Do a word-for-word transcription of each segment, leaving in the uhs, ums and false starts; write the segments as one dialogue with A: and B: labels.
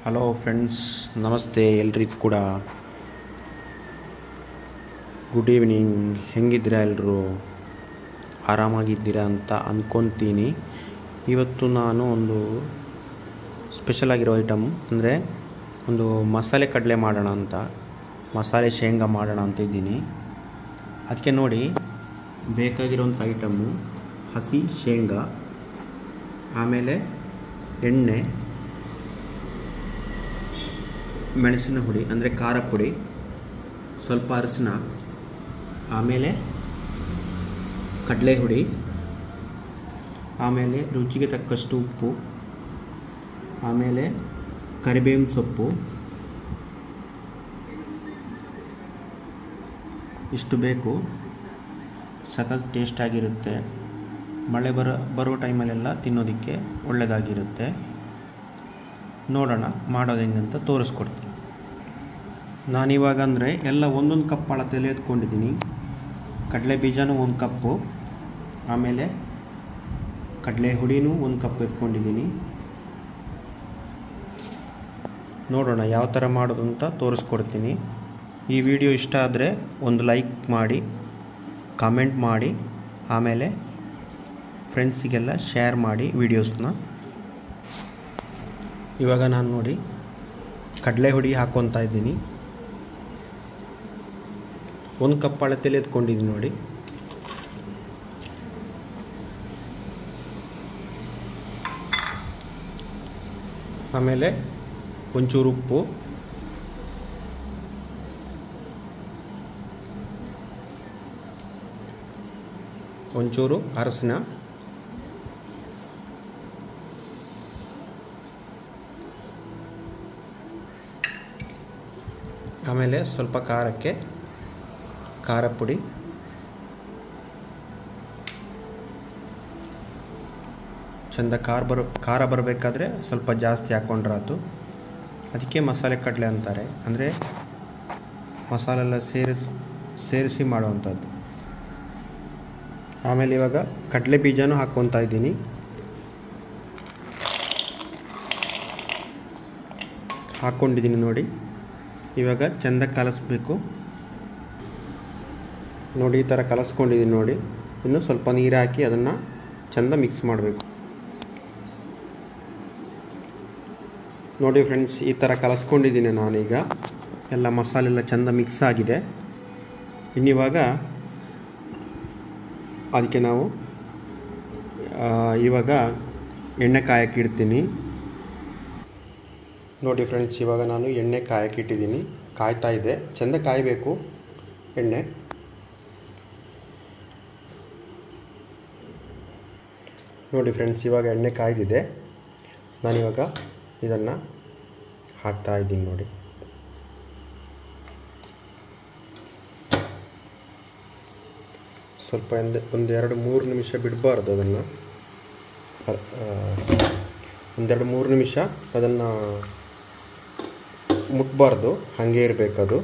A: Hello friends, ನಮಸ್ತೆ. ಎಲ್ರಿಗೂ ಕೂಡ ಗುಡ್ ಈವ್ನಿಂಗ್. ಹೆಂಗಿದ್ದೀರಾ? ಎಲ್ಲರೂ ಆರಾಮಾಗಿದ್ದೀರಾ ಅಂತ ಅಂದ್ಕೊತೀನಿ. ಇವತ್ತು ನಾನು ಒಂದು ಸ್ಪೆಷಲ್ ಆಗಿರೋ ಐಟಮ್ ಅಂದರೆ ಒಂದು ಮಸಾಲೆ ಕಡಲೆ ಮಾಡೋಣ ಅಂತ, ಮಸಾಲೆ ಶೇಂಗಾ ಮಾಡೋಣ ಅಂತ ಇದ್ದೀನಿ. ಅದಕ್ಕೆ ನೋಡಿ, ಬೇಕಾಗಿರೋಂಥ ಐಟಮ್ಮು ಹಸಿ ಶೇಂಗಾ, ಆಮೇಲೆ ಎಣ್ಣೆ, ಮೆಣಸಿನ ಹುಡಿ ಅಂದರೆ ಖಾರ ಪುಡಿ, ಸ್ವಲ್ಪ ಅರಿಶಿನ, ಆಮೇಲೆ ಕಡಲೆ ಹುಡಿ, ಆಮೇಲೆ ರುಚಿಗೆ ತಕ್ಕಷ್ಟು ಉಪ್ಪು, ಆಮೇಲೆ ಕರಿಬೇವಿನ ಸೊಪ್ಪು. ಇಷ್ಟು ಬೇಕು. ಸಖತ್ ಟೇಸ್ಟಾಗಿರುತ್ತೆ. ಮಳೆ ಬರೋ ಬರೋ ಟೈಮಲ್ಲೆಲ್ಲ ತಿನ್ನೋದಕ್ಕೆ ಒಳ್ಳೆಯದಾಗಿರುತ್ತೆ. ನೋಡೋಣ ಮಾಡೋದು ಹೆಂಗಂತ ತೋರಿಸ್ಕೊಡ್ತೀನಿ. ನಾನಿವಾಗ ಅಂದರೆ ಎಲ್ಲ ಒಂದೊಂದು ಕಪ್ ಅಳತೆಯಲ್ಲಿ ಎತ್ಕೊಂಡಿದ್ದೀನಿ. ಕಡಲೆ ಬೀಜನೂ ಒಂದು ಕಪ್ಪು, ಆಮೇಲೆ ಕಡಲೆ ಹುಡಿನೂ ಒಂದು ಕಪ್ ಎತ್ಕೊಂಡಿದ್ದೀನಿ. ನೋಡೋಣ ಯಾವ ಥರ ಮಾಡೋದು ಅಂತ ತೋರಿಸ್ಕೊಡ್ತೀನಿ. ಈ ವಿಡಿಯೋ ಇಷ್ಟ ಆದರೆ ಒಂದು ಲೈಕ್ ಮಾಡಿ, ಕಾಮೆಂಟ್ ಮಾಡಿ, ಆಮೇಲೆ ಫ್ರೆಂಡ್ಸಿಗೆಲ್ಲ ಶೇರ್ ಮಾಡಿ ವಿಡಿಯೋಸ್ನ. ಇವಾಗ ನಾನು ನೋಡಿ ಕಡಲೆ ಹುಡಿ ಹಾಕ್ಕೊತಾ ಇದ್ದೀನಿ. ಒಂದು ಕಪ್ ಅಳತೆಯಲ್ಲಿ ಎತ್ಕೊಂಡಿದ್ದೀನಿ ನೋಡಿ. ಆಮೇಲೆ ಒಂಚೂರು ಉಪ್ಪು, ಒಂಚೂರು ಅರಸಿನ, ಆಮೇಲೆ ಸ್ವಲ್ಪ ಖಾರಕ್ಕೆ ಖಾರ ಪುಡಿ, ಚೆಂದ ಖಾರ ಬರೋ ಖಾರ ಬರಬೇಕಾದ್ರೆ ಸ್ವಲ್ಪ ಜಾಸ್ತಿ ಹಾಕ್ಕೊಂಡ್ರಾತು. ಅದಕ್ಕೆ ಮಸಾಲೆ ಕಡಲೆ ಅಂತಾರೆ, ಅಂದರೆ ಮಸಾಲೆಲ್ಲ ಸೇರಿಸಿ ಸೇರಿಸಿ ಮಾಡುವಂಥದ್ದು. ಆಮೇಲೆ ಇವಾಗ ಕಡಲೆ ಬೀಜನೂ ಹಾಕ್ಕೊತಾ ಇದ್ದೀನಿ. ಹಾಕ್ಕೊಂಡಿದ್ದೀನಿ ನೋಡಿ. ಇವಾಗ ಚೆಂದ ಕಲಸಬೇಕು ನೋಡಿ. ಈ ಥರ ಕಲಸ್ಕೊಂಡಿದ್ದೀನಿ ನೋಡಿ. ಇನ್ನು ಸ್ವಲ್ಪ ನೀರು ಹಾಕಿ ಅದನ್ನು ಚೆಂದ ಮಿಕ್ಸ್ ಮಾಡಬೇಕು ನೋಡಿ ಫ್ರೆಂಡ್ಸ್. ಈ ಥರ ಕಲಸ್ಕೊಂಡಿದ್ದೀನಿ ನಾನೀಗ. ಎಲ್ಲ ಮಸಾಲೆಲ್ಲ ಚೆಂದ ಮಿಕ್ಸ್ ಆಗಿದೆ. ಇನ್ನಿವಾಗ ಅದಕ್ಕೆ ನಾವು ಇವಾಗ ಎಣ್ಣೆ ಕಾಯಕ್ಕೆ ಇಡ್ತೀನಿ ನೋಡಿ ಫ್ರೆಂಡ್ಸ್. ಇವಾಗ ನಾನು ಎಣ್ಣೆ ಕಾಯಕ್ಕೆ ಇಟ್ಟಿದ್ದೀನಿ. ಕಾಯ್ತಾ ಇದೆ. ಚೆಂದ ಕಾಯಬೇಕು ಎಣ್ಣೆ. ನೋಡಿ ಫ್ರೆಂಡ್ಸ್, ಇವಾಗ ಎಣ್ಣೆ ಕಾಯ್ದಿದೆ. ನಾನಿವಾಗ ಇದನ್ನು ಹಾಕ್ತಾ ಇದ್ದೀನಿ ನೋಡಿ. ಸ್ವಲ್ಪ ಒಂದು ಒಂದೆರಡು ಮೂರು ನಿಮಿಷ ಬಿಡಬಾರ್ದು ಅದನ್ನು. ಒಂದೆರಡು ಮೂರು ನಿಮಿಷ ಅದನ್ನು ಮುಟ್ಬಾರ್ದು, ಹಾಗೆ ಇರಬೇಕದು.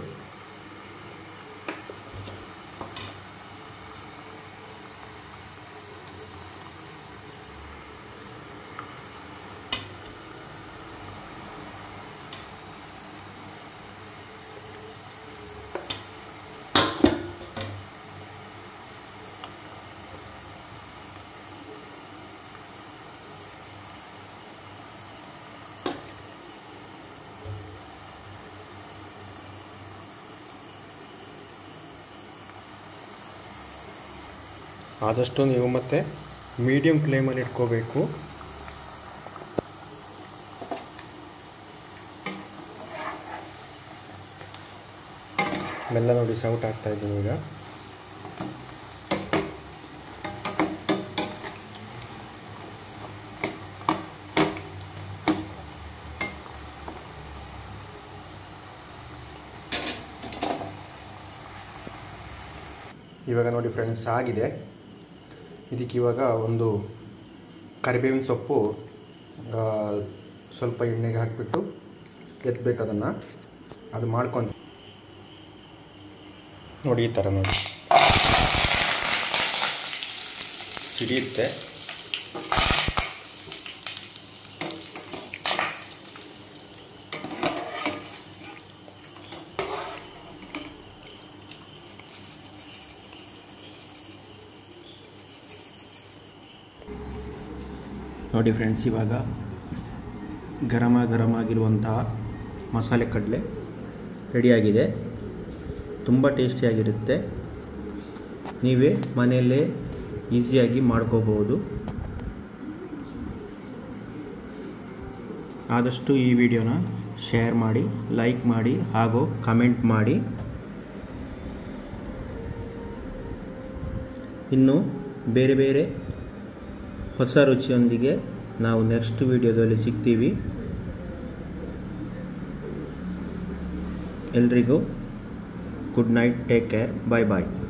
A: ಆದಷ್ಟು ನೀವು ಮತ್ತೆ ಮೀಡಿಯಮ್ ಫ್ಲೇಮಲ್ಲಿ ಇಟ್ಕೋಬೇಕು. ಮೆಲ್ಲ ನೋಡಿ ಸೌಟ್ ಆಗ್ತಾ ಇದ್ದೀನಿ ಈಗ. ಇವಾಗ ನೋಡಿ ಫ್ರೆಂಡ್ಸ್ ಆಗಿದೆ. ಇದಕ್ಕೆ ಇವಾಗ ಒಂದು ಕರಿಬೇವಿನ ಸೊಪ್ಪು ಸ್ವಲ್ಪ ಎಣ್ಣೆಗೆ ಹಾಕಿಬಿಟ್ಟು ಎತ್ತಬೇಕು ಅದನ್ನು. ಅದು ಮಾಡ್ಕೊಂಡು ನೋಡಿ ಈ ಥರ ನೋಡಿ ಸಿಡಿಯುತ್ತೆ. ನೋಡಿ ಫ್ರೆಂಡ್ಸ್, ಇವಾಗ ಗರಮ ಗರಮ ಆಗಿರುವಂತಹ ಮಸಾಲೆ ಕಡಲೆ ರೆಡಿಯಾಗಿದೆ. ತುಂಬ ಟೇಸ್ಟಿಯಾಗಿರುತ್ತೆ. ನೀವೇ ಮನೆಯಲ್ಲೇ ಈಸಿಯಾಗಿ ಮಾಡ್ಕೋಬಹುದು. ಆದಷ್ಟು ಈ ವಿಡಿಯೋನ ಶೇರ್ ಮಾಡಿ, ಲೈಕ್ ಮಾಡಿ ಹಾಗೂ ಕಮೆಂಟ್ ಮಾಡಿ. ಇನ್ನು ಬೇರೆ ಬೇರೆ ಹೊಸ ರುಚಿಯೊಂದಿಗೆ ನಾವು ನೆಕ್ಸ್ಟ್ ವಿಡಿಯೋದಲ್ಲಿ ಸಿಗ್ತೀವಿ. ಎಲ್ರಿಗೂ good night, take care, bye ಬಾಯ್.